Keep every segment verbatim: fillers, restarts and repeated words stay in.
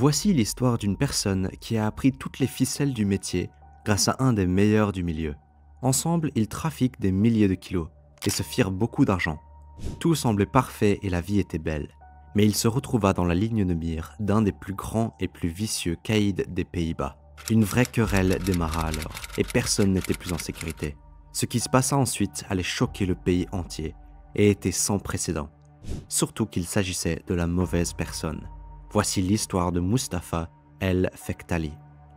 Voici l'histoire d'une personne qui a appris toutes les ficelles du métier grâce à un des meilleurs du milieu. Ensemble, ils trafiquent des milliers de kilos et se firent beaucoup d'argent. Tout semblait parfait et la vie était belle. Mais il se retrouva dans la ligne de mire d'un des plus grands et plus vicieux caïds des Pays-Bas. Une vraie querelle démarra alors, et personne n'était plus en sécurité. Ce qui se passa ensuite allait choquer le pays entier, et était sans précédent. Surtout qu'il s'agissait de la mauvaise personne. Voici l'histoire de Mustapha El Fektali.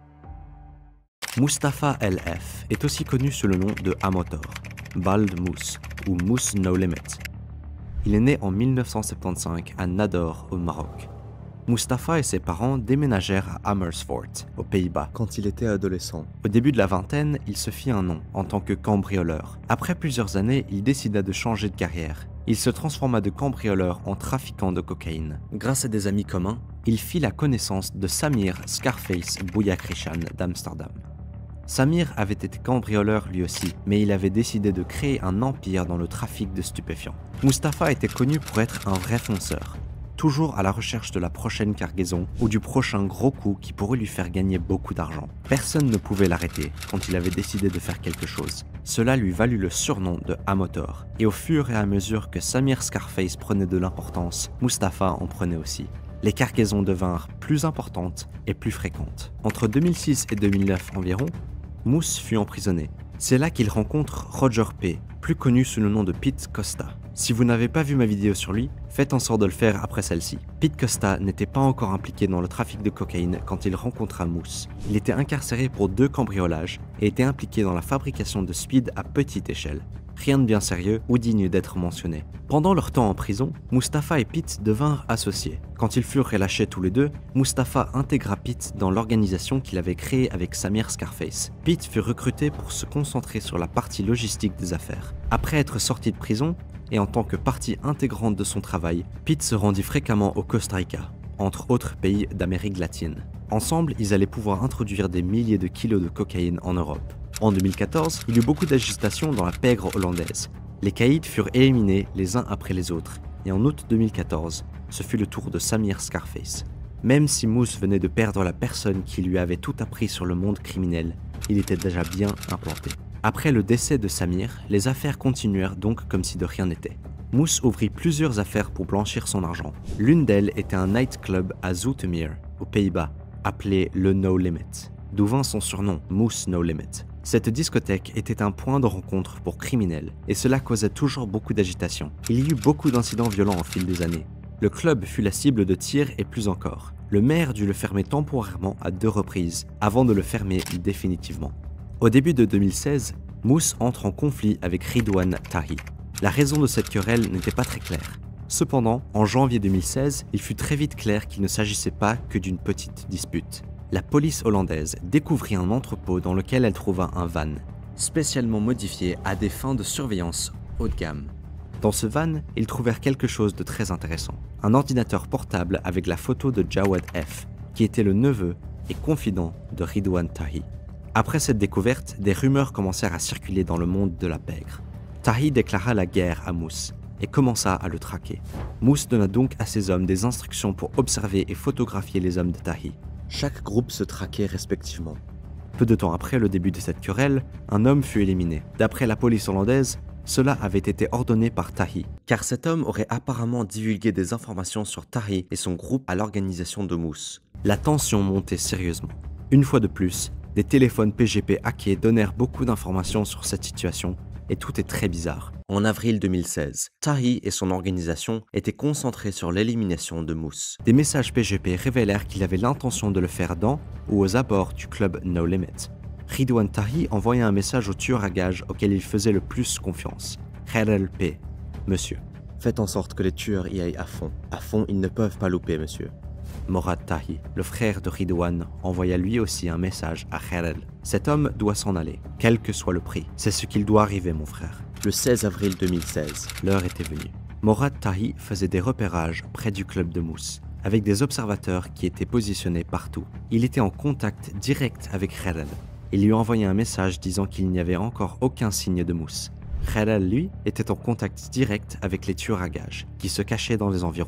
Mustapha El F est aussi connu sous le nom de Amotor, Bald Mousse ou Mousse No Limit. Il est né en mille neuf cent soixante-quinze à Nador, au Maroc. Mustapha et ses parents déménagèrent à Amersfoort, aux Pays-Bas, quand il était adolescent. Au début de la vingtaine, il se fit un nom en tant que cambrioleur. Après plusieurs années, il décida de changer de carrière. Il se transforma de cambrioleur en trafiquant de cocaïne. Grâce à des amis communs, il fit la connaissance de Samir Scarface Bouyakrishan d'Amsterdam. Samir avait été cambrioleur lui aussi, mais il avait décidé de créer un empire dans le trafic de stupéfiants. Mustapha était connu pour être un vrai fonceur, toujours à la recherche de la prochaine cargaison ou du prochain gros coup qui pourrait lui faire gagner beaucoup d'argent. Personne ne pouvait l'arrêter quand il avait décidé de faire quelque chose. Cela lui valut le surnom de Amotor, et au fur et à mesure que Samir Scarface prenait de l'importance, Mustapha en prenait aussi. Les cargaisons devinrent plus importantes et plus fréquentes. Entre deux mille six et deux mille neuf environ, Mousse fut emprisonné. C'est là qu'il rencontre Roger P., plus connu sous le nom de Pete Costa. Si vous n'avez pas vu ma vidéo sur lui, faites en sorte de le faire après celle-ci. Pete Costa n'était pas encore impliqué dans le trafic de cocaïne quand il rencontra Mousse. Il était incarcéré pour deux cambriolages et était impliqué dans la fabrication de speed à petite échelle. Rien de bien sérieux ou digne d'être mentionné. Pendant leur temps en prison, Mustapha et Pete devinrent associés. Quand ils furent relâchés tous les deux, Mustapha intégra Pete dans l'organisation qu'il avait créée avec Samir Scarface. Pete fut recruté pour se concentrer sur la partie logistique des affaires. Après être sorti de prison, et en tant que partie intégrante de son travail, Pete se rendit fréquemment au Costa Rica, entre autres pays d'Amérique latine. Ensemble, ils allaient pouvoir introduire des milliers de kilos de cocaïne en Europe. En deux mille quatorze, il y eut beaucoup d'agitation dans la pègre hollandaise. Les caïds furent éliminés les uns après les autres, et en août deux mille quatorze, ce fut le tour de Samir Scarface. Même si Mousse venait de perdre la personne qui lui avait tout appris sur le monde criminel, il était déjà bien implanté. Après le décès de Samir, les affaires continuèrent donc comme si de rien n'était. Mousse ouvrit plusieurs affaires pour blanchir son argent. L'une d'elles était un nightclub à Zoetermeer, aux Pays-Bas, appelé le No Limit, d'où vint son surnom, Mousse No Limit. Cette discothèque était un point de rencontre pour criminels, et cela causait toujours beaucoup d'agitation. Il y eut beaucoup d'incidents violents au fil des années. Le club fut la cible de tirs et plus encore. Le maire dut le fermer temporairement à deux reprises, avant de le fermer définitivement. Au début de deux mille seize, Mousse entre en conflit avec Ridwan Tahi. La raison de cette querelle n'était pas très claire. Cependant, en janvier deux mille seize, il fut très vite clair qu'il ne s'agissait pas que d'une petite dispute. La police hollandaise découvrit un entrepôt dans lequel elle trouva un van, spécialement modifié à des fins de surveillance haut de gamme. Dans ce van, ils trouvèrent quelque chose de très intéressant. Un ordinateur portable avec la photo de Jawad F., qui était le neveu et confident de Ridwan Tahi. Après cette découverte, des rumeurs commencèrent à circuler dans le monde de la pègre. Tahi déclara la guerre à Mousse et commença à le traquer. Mousse donna donc à ses hommes des instructions pour observer et photographier les hommes de Tahi. Chaque groupe se traquait respectivement. Peu de temps après le début de cette querelle, un homme fut éliminé. D'après la police hollandaise, cela avait été ordonné par Tahi, car cet homme aurait apparemment divulgué des informations sur Tahi et son groupe à l'organisation de Mousse. La tension montait sérieusement. Une fois de plus, des téléphones P G P hackés donnèrent beaucoup d'informations sur cette situation, et tout est très bizarre. En avril deux mille seize, Tahi et son organisation étaient concentrés sur l'élimination de Mousse. Des messages P G P révélèrent qu'il avait l'intention de le faire dans ou aux abords du club No Limit. Ridwan Tahi envoya un message au tueur à gages auquel il faisait le plus confiance. Khalel P. Monsieur, faites en sorte que les tueurs y aillent à fond. À fond, ils ne peuvent pas louper, monsieur. Morad Tahi, le frère de Ridwan, envoya lui aussi un message à Khalel. Cet homme doit s'en aller, quel que soit le prix. C'est ce qu'il doit arriver, mon frère. Le seize avril deux mille seize, l'heure était venue. Morad Tahi faisait des repérages près du club de Mousse, avec des observateurs qui étaient positionnés partout. Il était en contact direct avec Khalel. Il lui envoyait un message disant qu'il n'y avait encore aucun signe de Mousse. Khalel, lui, était en contact direct avec les tueurs à gages, qui se cachaient dans les environs.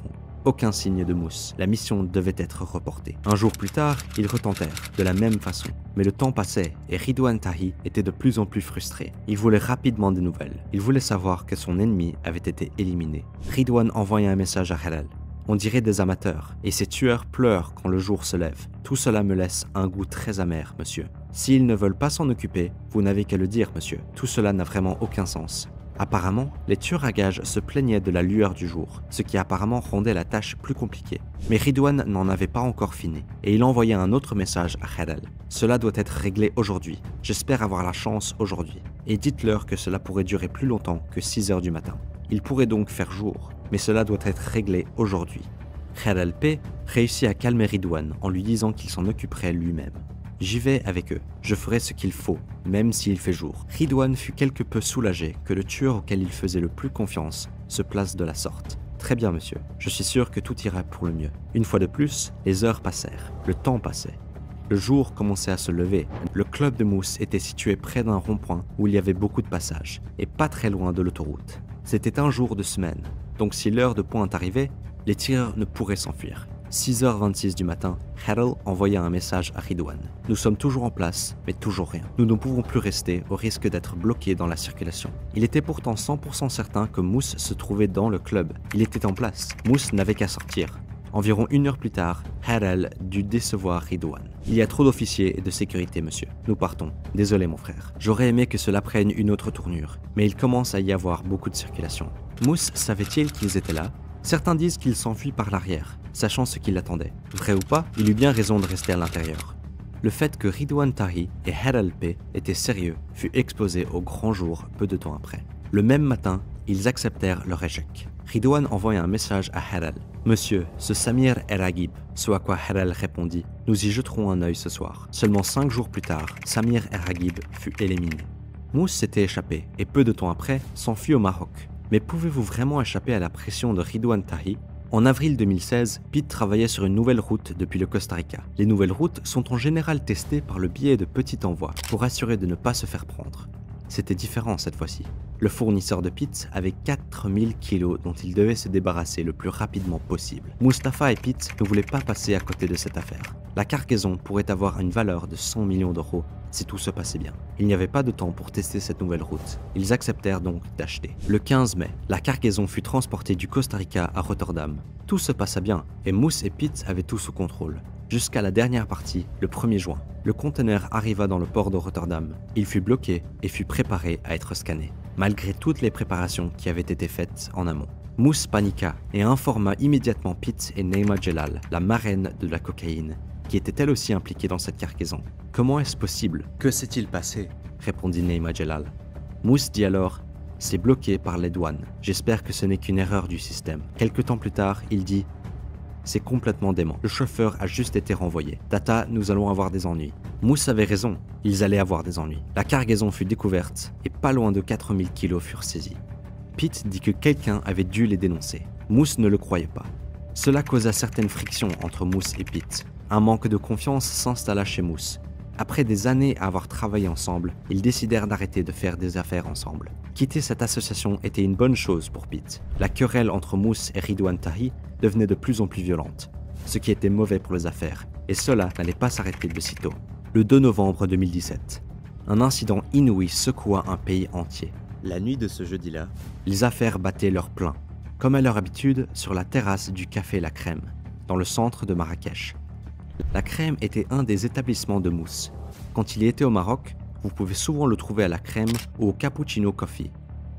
aucun signe de Mousse. La mission devait être reportée. Un jour plus tard, ils retentèrent, de la même façon. Mais le temps passait et Ridwan Tahi était de plus en plus frustré. Il voulait rapidement des nouvelles. Il voulait savoir que son ennemi avait été éliminé. Ridwan envoya un message à Helal. On dirait des amateurs, et ces tueurs pleurent quand le jour se lève. Tout cela me laisse un goût très amer, monsieur. S'ils ne veulent pas s'en occuper, vous n'avez qu'à le dire, monsieur. Tout cela n'a vraiment aucun sens. Apparemment, les tueurs à gages se plaignaient de la lueur du jour, ce qui apparemment rendait la tâche plus compliquée. Mais Ridwan n'en avait pas encore fini, et il envoya un autre message à Helal. Cela doit être réglé aujourd'hui. J'espère avoir la chance aujourd'hui. Et dites-leur que cela pourrait durer plus longtemps que six heures du matin. Il pourrait donc faire jour, mais cela doit être réglé aujourd'hui. Helal P réussit à calmer Ridwan en lui disant qu'il s'en occuperait lui-même. J'y vais avec eux, je ferai ce qu'il faut, même s'il fait jour. Ridwan fut quelque peu soulagé que le tueur auquel il faisait le plus confiance se place de la sorte. Très bien, monsieur, je suis sûr que tout ira pour le mieux. Une fois de plus, les heures passèrent, le temps passait. Le jour commençait à se lever. Le club de Mousse était situé près d'un rond-point où il y avait beaucoup de passages, et pas très loin de l'autoroute. C'était un jour de semaine, donc si l'heure de pointe arrivait, les tireurs ne pourraient s'enfuir. six heures vingt-six du matin, Helal envoya un message à Ridwan. Nous sommes toujours en place, mais toujours rien. Nous ne pouvons plus rester au risque d'être bloqués dans la circulation. Il était pourtant cent pour cent certain que Mousse se trouvait dans le club. Il était en place. Mousse n'avait qu'à sortir. Environ une heure plus tard, Helal dut décevoir Ridwan. Il y a trop d'officiers et de sécurité, monsieur. Nous partons. Désolé, mon frère. J'aurais aimé que cela prenne une autre tournure, mais il commence à y avoir beaucoup de circulation. Mousse savait-il qu'ils étaient là? Certains disent qu'il s'enfuit par l'arrière, sachant ce qui l'attendait. Vrai ou pas, il eut bien raison de rester à l'intérieur. Le fait que Ridwan Tahi et Helal P étaient sérieux fut exposé au grand jour peu de temps après. Le même matin, ils acceptèrent leur échec. Ridwan envoya un message à Helal. « Monsieur, ce Samir est Raghib », ce à quoi Helal répondit « Nous y jeterons un œil ce soir ». Seulement cinq jours plus tard, Samir et Raghib fut éliminé. Mousse s'était échappé et peu de temps après s'enfuit au Maroc. Mais pouvez-vous vraiment échapper à la pression de Ridwan Tahi? En avril deux mille seize, Pete travaillait sur une nouvelle route depuis le Costa Rica. Les nouvelles routes sont en général testées par le biais de petits envois pour assurer de ne pas se faire prendre. C'était différent cette fois-ci. Le fournisseur de Pete avait quatre mille kilos dont il devait se débarrasser le plus rapidement possible. Mustapha et Pete ne voulaient pas passer à côté de cette affaire. La cargaison pourrait avoir une valeur de cent millions d'euros si tout se passait bien. Il n'y avait pas de temps pour tester cette nouvelle route. Ils acceptèrent donc d'acheter. Le quinze mai, la cargaison fut transportée du Costa Rica à Rotterdam. Tout se passa bien et Mousse et Pete avaient tout sous contrôle. Jusqu'à la dernière partie, le premier juin. Le conteneur arriva dans le port de Rotterdam. Il fut bloqué et fut préparé à être scanné, malgré toutes les préparations qui avaient été faites en amont. Mousse paniqua et informa immédiatement Pete et Neima Jelal, la marraine de la cocaïne, qui était elle aussi impliquée dans cette cargaison. « Comment est-ce possible? Que s'est-il passé ?» répondit Neima Jelal. Mousse dit alors « C'est bloqué par les douanes. J'espère que ce n'est qu'une erreur du système. » Quelque temps plus tard, il dit « C'est complètement dément. Le chauffeur a juste été renvoyé. Tata, nous allons avoir des ennuis. » Mousse avait raison. Ils allaient avoir des ennuis. La cargaison fut découverte et pas loin de quatre mille kilos furent saisis. Pete dit que quelqu'un avait dû les dénoncer. Mousse ne le croyait pas. Cela causa certaines frictions entre Mousse et Pete. Un manque de confiance s'installa chez Mousse. Après des années à avoir travaillé ensemble, ils décidèrent d'arrêter de faire des affaires ensemble. Quitter cette association était une bonne chose pour Pete. La querelle entre Mousse et Ridwan Tahi devenait de plus en plus violente, ce qui était mauvais pour les affaires, et cela n'allait pas s'arrêter de sitôt. Le deux novembre deux mille dix-sept, un incident inouï secoua un pays entier. La nuit de ce jeudi-là, les affaires battaient leur plein, comme à leur habitude sur la terrasse du Café La Crème, dans le centre de Marrakech. La Crème était un des établissements de Mousse. Quand il était au Maroc, vous pouvez souvent le trouver à La Crème ou au Cappuccino Coffee.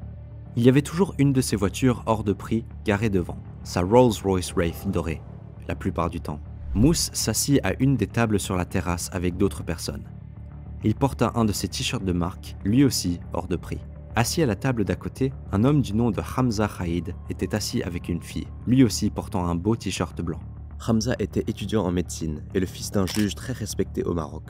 Il y avait toujours une de ses voitures hors de prix garée devant, sa Rolls-Royce Wraith dorée, la plupart du temps. Mousse s'assit à une des tables sur la terrasse avec d'autres personnes. Il porta un de ses t-shirts de marque, lui aussi hors de prix. Assis à la table d'à côté, un homme du nom de Hamza Khaïd était assis avec une fille, lui aussi portant un beau t-shirt blanc. Hamza était étudiant en médecine et le fils d'un juge très respecté au Maroc.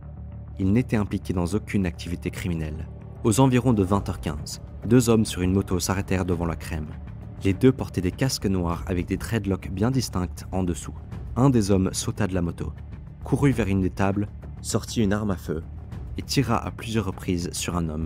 Il n'était impliqué dans aucune activité criminelle. Aux environs de vingt heures quinze, deux hommes sur une moto s'arrêtèrent devant La Crème. Les deux portaient des casques noirs avec des dreadlocks bien distincts en dessous. Un des hommes sauta de la moto, courut vers une des tables, sortit une arme à feu et tira à plusieurs reprises sur un homme,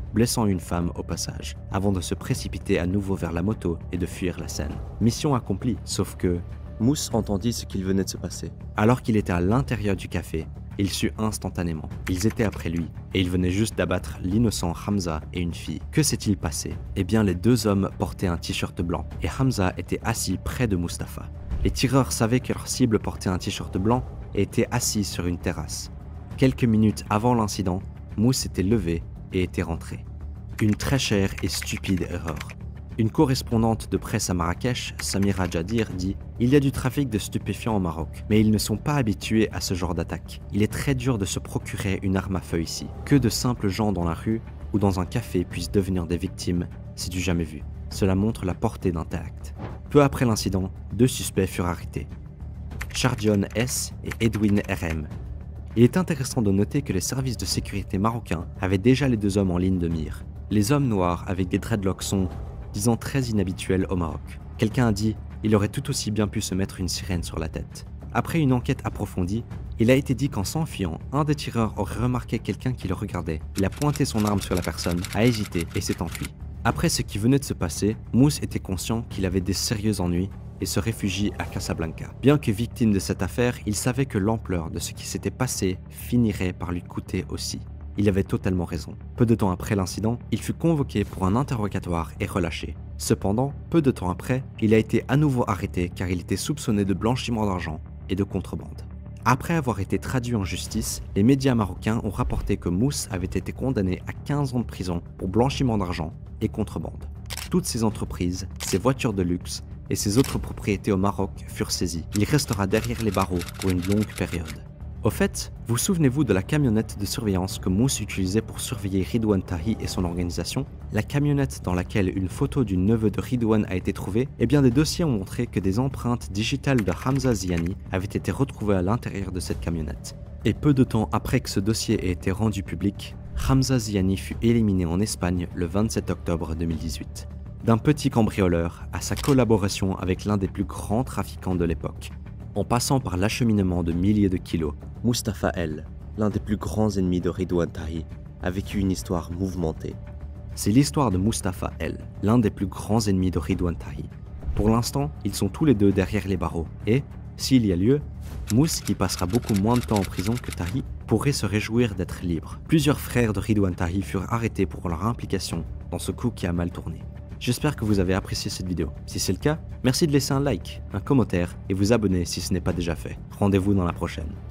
blessant une femme au passage, avant de se précipiter à nouveau vers la moto et de fuir la scène. Mission accomplie, sauf que Mousse entendit ce qu'il venait de se passer. Alors qu'il était à l'intérieur du café, il sut instantanément. Ils étaient après lui, et il venait juste d'abattre l'innocent Hamza et une fille. Que s'est-il passé? Eh bien, les deux hommes portaient un t-shirt blanc, et Hamza était assis près de Mustapha. Les tireurs savaient que leur cible portait un t-shirt blanc et était assis sur une terrasse. Quelques minutes avant l'incident, Mousse s'était levé et était rentré. Une très chère et stupide erreur. Une correspondante de presse à Marrakech, Samira Jadir, dit « Il y a du trafic de stupéfiants au Maroc, mais ils ne sont pas habitués à ce genre d'attaque. Il est très dur de se procurer une arme à feu ici. Que de simples gens dans la rue ou dans un café puissent devenir des victimes, c'est du jamais vu. Cela montre la portée d'un tel acte. » Peu après l'incident, deux suspects furent arrêtés. Shardion S et Edwin R M. Il est intéressant de noter que les services de sécurité marocains avaient déjà les deux hommes en ligne de mire. Les hommes noirs avec des dreadlocks sont, disons, très inhabituels au Maroc. Quelqu'un a dit il aurait tout aussi bien pu se mettre une sirène sur la tête. Après une enquête approfondie, il a été dit qu'en s'enfuyant, un des tireurs aurait remarqué quelqu'un qui le regardait. Il a pointé son arme sur la personne, a hésité et s'est enfui. Après ce qui venait de se passer, Mousse était conscient qu'il avait des sérieux ennuis et se réfugie à Casablanca. Bien que victime de cette affaire, il savait que l'ampleur de ce qui s'était passé finirait par lui coûter aussi. Il avait totalement raison. Peu de temps après l'incident, il fut convoqué pour un interrogatoire et relâché. Cependant, peu de temps après, il a été à nouveau arrêté car il était soupçonné de blanchiment d'argent et de contrebande. Après avoir été traduit en justice, les médias marocains ont rapporté que Mousse avait été condamné à quinze ans de prison pour blanchiment d'argent et contrebande. Toutes ses entreprises, ses voitures de luxe et ses autres propriétés au Maroc furent saisies. Il restera derrière les barreaux pour une longue période. Au fait, vous souvenez-vous de la camionnette de surveillance que Mousse utilisait pour surveiller Ridouane Tahi et son organisation? La camionnette dans laquelle une photo du neveu de Ridouane a été trouvée? Eh bien, des dossiers ont montré que des empreintes digitales de Hamza Ziani avaient été retrouvées à l'intérieur de cette camionnette. Et peu de temps après que ce dossier ait été rendu public, Hamza Ziani fut éliminé en Espagne le vingt-sept octobre deux mille dix-huit. D'un petit cambrioleur à sa collaboration avec l'un des plus grands trafiquants de l'époque. En passant par l'acheminement de milliers de kilos, Mustapha L, l'un des plus grands ennemis de Ridouane Tahi, a vécu une histoire mouvementée. C'est l'histoire de Mustapha L, l'un des plus grands ennemis de Ridouane Tahi. Pour l'instant, ils sont tous les deux derrière les barreaux et, s'il y a lieu, Mousse, qui passera beaucoup moins de temps en prison que Tahi, pourrait se réjouir d'être libre. Plusieurs frères de Ridouane Tahi furent arrêtés pour leur implication dans ce coup qui a mal tourné. J'espère que vous avez apprécié cette vidéo. Si c'est le cas, merci de laisser un like, un commentaire et vous abonner si ce n'est pas déjà fait. Rendez-vous dans la prochaine.